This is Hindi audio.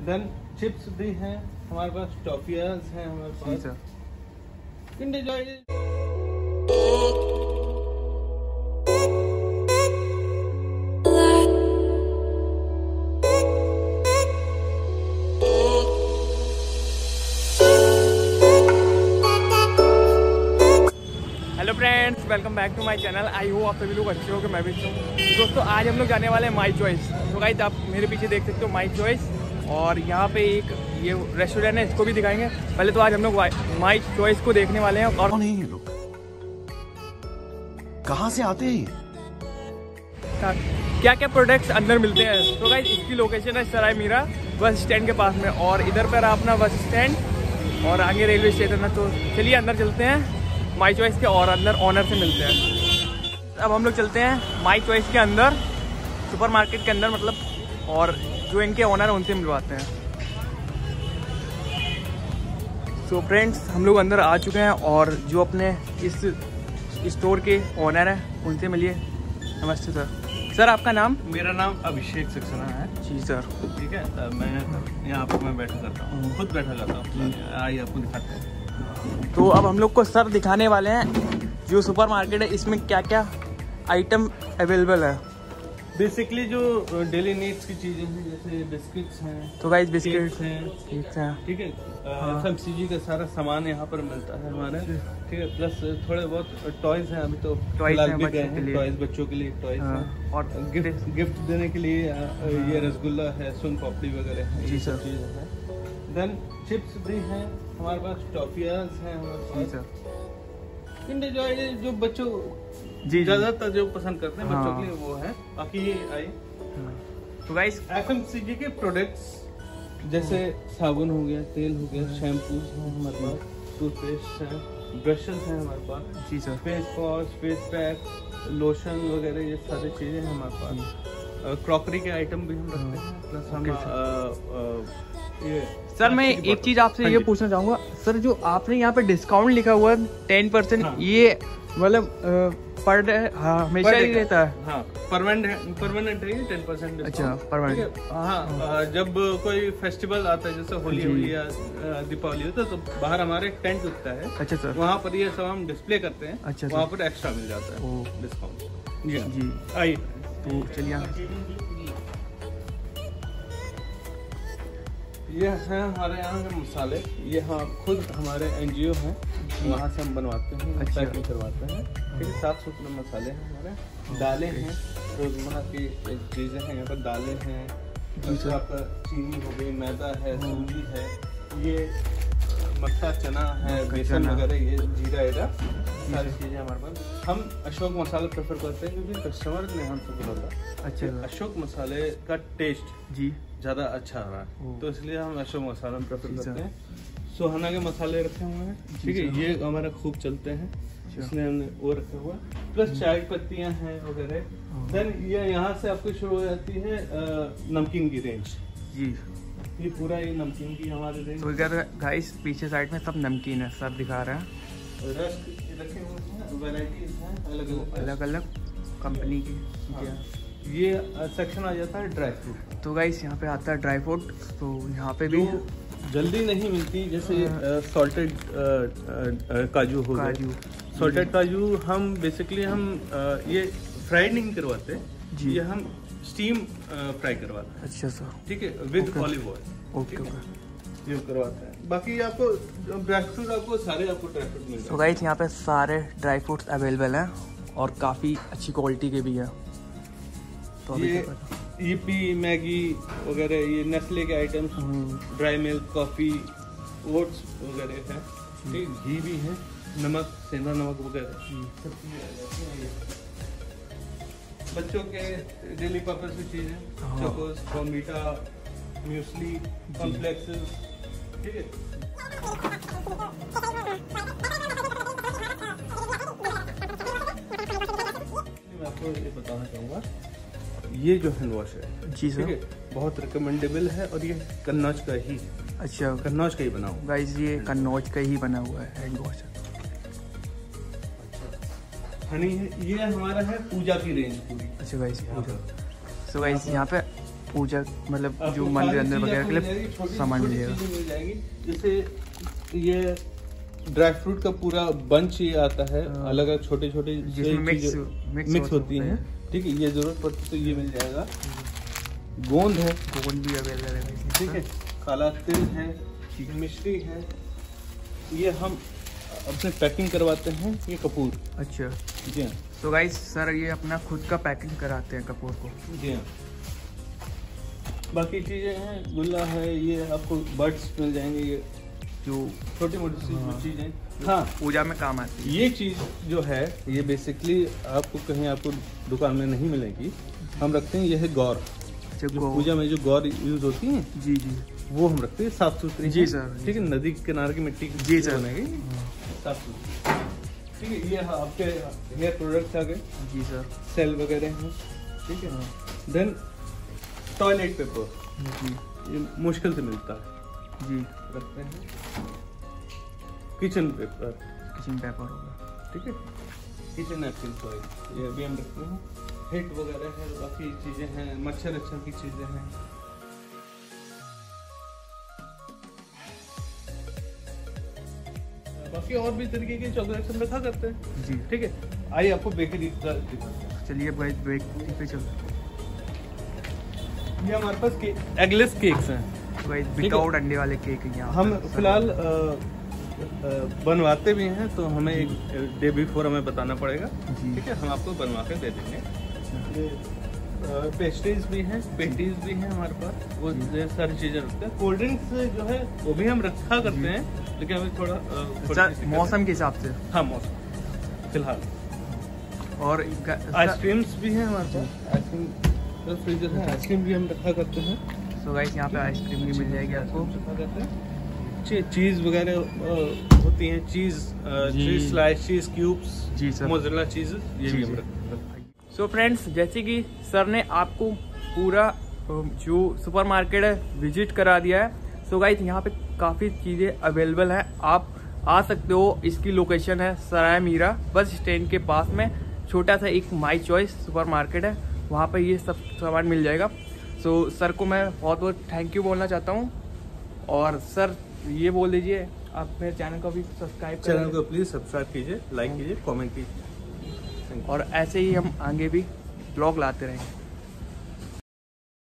देन चिप्स भी हैं हमारे पास, टॉफियाज हैं हमारे पास, Kinder Joy. Hello friends, welcome back to my channel. I hope आप सभी लोग अच्छे हो कि मैं भी अच्छी हूँ। दोस्तों आज हम लोग जाने वाले हैं माई चॉइस। तो गाइस आप मेरे पीछे देख सकते हो माई चॉइस, और यहाँ पे एक ये रेस्टोरेंट है, इसको भी दिखाएंगे। पहले तो आज हम लोग माई चॉइस को देखने वाले हैं। और कौन है ये लोग, कहाँ से आते हैं, क्या क्या प्रोडक्ट्स अंदर मिलते हैं। तो गाइस इसकी लोकेशन है सराय मीरा बस स्टैंड के पास में, और इधर पर अपना बस स्टैंड और आगे रेलवे स्टेशन है। तो चलिए अंदर चलते हैं माई चॉइस के, और अंदर ऑनर से मिलते हैं। अब हम लोग चलते हैं माई चॉइस के अंदर, सुपरमार्केट के अंदर मतलब, और जो इनके ऑनर हैं उनसे मिलवाते हैं। सो फ्रेंड्स हम लोग अंदर आ चुके हैं, और जो अपने इस स्टोर के ऑनर हैं उनसे मिलिए। नमस्ते सर। सर आपका नाम? मेरा नाम अभिषेक सक्सेना है। जी सर। ठीक है, मैं यहाँ पर मैं बैठा करता हूँ, खुद बैठा करता हूँ। आइए आपको दिखाते हैं। तो अब हम लोग को सर दिखाने वाले हैं जो सुपरमार्केट है, इसमें क्या क्या आइटम अवेलेबल है। बेसिकली जो डेली नीड्स की चीजें हैं, जैसे बिस्किट्स हैं, तो गाइस बिस्किट्स हैं, ठीक है, FMCG का सारा सामान यहाँ पर मिलता है हमारे। ठीक है, प्लस थोड़े बहुत टॉयज हैं। अभी तो टॉयज हैं टॉयज बच्चों के लिए टॉयज हैं, और गिफ्ट देने के लिए ये रसगुल्ला है, सोन पापड़ी वगैरह है। जी सर। चीज़ें हैं। देन चिप्स भी हैं हमारे पास, टॉफियाज हैं हमारे पास, किंडर जॉय जो बच्चों जी ज्यादातर जो पसंद करते हैं बच्चों के लिए वो है। बाकी ये आई तो गाइस FMCG के प्रोडक्ट्स जैसे साबुन हो गया, तेल हो गया, शैम्पूज हैं हमारे पास, टूथपेस्ट हैं, ब्रशेस हैं हमारे पास। जी sir. Face wash, face pack, lotion वगैरह ये सारी चीजें हैं हमारे पास। क्रॉकरी के आइटम भी हम रखते हैं, प्लस हम ये सर मैं एक चीज आपसे ये पूछना चाहूंगा सर, जो आपने यहाँ पे डिस्काउंट लिखा हुआ है 10%, ये मतलब पर डे हमेशा ही रहता है? हाँ, परमानेंट है 10%। अच्छा, परमानेंट। हाँ, जब कोई फेस्टिवल आता है जैसे होली हुई या दीपावली होता है तो बाहर हमारे एक टेंट उगता है। अच्छा सर। वहाँ पर ये सब हम डिस्प्ले करते हैं। अच्छा, वहाँ पर एक्स्ट्रा मिल जाता है डिस्काउंट। जी आइए तो चलिए। ये हैं हमारे यहाँ के मसाले, ये हाँ खुद हमारे NGO हैं, वहाँ से हम बनवाते हैं, पैकिंग करवाते हैं। ठीक है, 700 मसाले हैं हमारे। दालें हैं, रोजमर्रा की चीज़ें हैं यहाँ पर। दालें हैं, दूसरा आपका चीनी हो गई, मैदा है, सूजी है, ये मक्का चना है, बेसन वगैरह, ये जीरा एरा, सारी चीज़ें हमारे पास। हम अशोक मसाला प्रेफर करते हैं क्योंकि कस्टमर ने हमसे बोला अच्छा अशोक मसाले का टेस्ट जी ज़्यादा अच्छा आ रहा है, तो इसलिए हम अशोक मसाला प्रेफर करते हैं। सोहाना के मसाले रखे हुए हैं, ठीक है, ये हमारा खूब चलते हैं, इसलिए हमने वो रखा हुआ है। प्लस चाय पत्तियाँ हैं वगैरह। देन ये यहाँ से आपको शुरू हो जाती है नमकीन की रेंज जी। ये पूरा ये नमकीन की हमारे रेंज। तो गाइस पीछे साइड में सब नमकीन है, सब दिखा रहे हैं। रस्क रखे हुए हैं, वैरायटीज हैं अलग अलग कंपनी की। ये सेक्शन आ जाता है ड्राई फ्रूट। तो गाइस यहाँ पे आता है ड्राई फ्रूट, तो यहाँ पे भी जल्दी नहीं मिलती, जैसे सॉल्टेड काजू हो गया। सॉल्टेड काजू हम बेसिकली हम ये फ्राइड नहीं करवाते जी, ये हम स्टीम फ्राई करवाते हैं। अच्छा सर, ठीक है, विद ऑलिव ऑयल। ओके, ये करवाते हैं। बाकी आपको ड्राई फ्रूट सारे ड्राई फ्रूट मिल जाते हैं। तो गाइस यहाँ पे सारे ड्राई फ्रूट्स अवेलेबल हैं, और काफ़ी अच्छी क्वालिटी के भी है। तो ये ईपी, मैगी वगैरह, ये नेस्ले के items, dry milk, coffee, oats वगैरह है, ठीक, घी भी है, नमक, सेंधा नमक वगैरह। बच्चों के डेली पर्पस की चीज़ें, चोकोस, बॉर्नवीटा, म्यूसली, कॉम्प्लेक्सेस, ठीक है। मैं आपको ये बताना चाहूँगा, ये जो हैंड वॉश है जी सर, ठीक है, बहुत रिकमेंडेबल है, और ये कन्नौज का ही। अच्छा, कन्नौज का ही बना हुआ गाइस, ये कन्नौज का ही बना हुआ है हैंड वॉश। हनी है, ये हमारा है पूजा की रेंज पूरी। अच्छा गाइस, पूजा। सो गाइस यहाँ पे पूजा मतलब जो मंदिर अंदर वगैरह के लिए सामान मिल जाएगा। मिल जाएगी। जैसे ये ड्राई फ्रूट का पूरा बंच ये आता है, अलग अलग छोटे छोटे मिक्स होती हैं, ठीक है। ये जरूरत पड़ती तो ये मिल जाएगा। गोंद है, गोंद भी अवेलेबल है, ठीक है। काला तिल है, मिश्री है, ये हम अपने पैकिंग करवाते हैं। ये कपूर, अच्छा जी हाँ। तो गाइस सर ये अपना खुद का पैकिंग कराते हैं कपूर को, जी हाँ। बाकी चीज़ें हैं, गुल्ला है, ये आपको बर्ड्स मिल जाएंगे, ये जो छोटी मोटी चीज़ें। हाँ, पूजा में काम आती है। ये चीज़ जो है ये बेसिकली आपको कहीं आपको दुकान में नहीं मिलेगी। हम रखते हैं, ये है गौर। पूजा में जो गौर यूज होती है, जी जी, वो हम रखते हैं साफ सुथरी। जी सर, ठीक है। नदी के किनारे की मिट्टी की, जी सर, बनेगी साफ सुथरी, ठीक है। ये आपके हेयर प्रोडक्ट्स आ गए, जी सर, सेल वगैरह हैं, ठीक है। देन टॉयलेट पेपर, जी, ये मुश्किल से मिलता है, जी, रखते हैं। किचन पेपर होगा, ठीक है। किचन नैपकिन सॉइल, ये भी हम रखते हैं। हिट वगैरह है, बाकी चीजें हैं, मच्छर की चीजें हैं। बाकी और भी तरीके के चॉकलेट्स हम रखा करते हैं, जी, ठीक है। आइए आपको बेकरी का दिखाते हैं। चलिए बेकरी पे चलते हैं। ये हमारे पास एगलेस केक्स हैं, विदाउट अंडे वाले केक यहाँ हम फिलहाल बनवाते भी हैं, तो हमें एक डे बिफोर हमें बताना पड़ेगा, ठीक है। हम आपको बनवा कर दे देंगे। पेस्ट्रीज भी हैं, पेटीज भी हैं हमारे पास, वो सारी चीजें रखते हैं। कोल्ड ड्रिंक्स जो है वो भी हम रखा करते हैं, लेकिन अभी थोड़ा मौसम के हिसाब से। हाँ, मौसम फिलहाल। और आइसक्रीम्स भी हैं हमारे पास, आइसक्रीम फ्रीजर है, आइसक्रीम भी हम रखा करते हैं। सो गाइस यहाँ पे आइसक्रीम भी मिल जाएगी आपको। चीज वगैरह होती हैं, चीज स्लाइस, चीज क्यूब्स, जी सर, मोज़रेला चीज, ये भी हम रखते हैं। सो फ्रेंड्स, जैसे कि सर ने आपको पूरा जो सुपरमार्केट है विजिट करा दिया है। सो गाइस यहाँ पे काफ़ी चीज़ें अवेलेबल हैं, आप आ सकते हो। इसकी लोकेशन है सराय मीरा बस स्टैंड के पास में छोटा सा एक माई चॉइस सुपरमार्केट है, वहाँ पे ये सब सामान मिल जाएगा। सो सर को मैं बहुत बहुत थैंक यू बोलना चाहता हूँ। और सर ये बोल दीजिए, आप मेरे चैनल को भी सब्सक्राइब करें। चैनल को प्लीज़ सब्सक्राइब कीजिए, लाइक कीजिए, कमेंट कीजिए, और ऐसे ही हम आगे भी ब्लॉग लाते रहेंगे।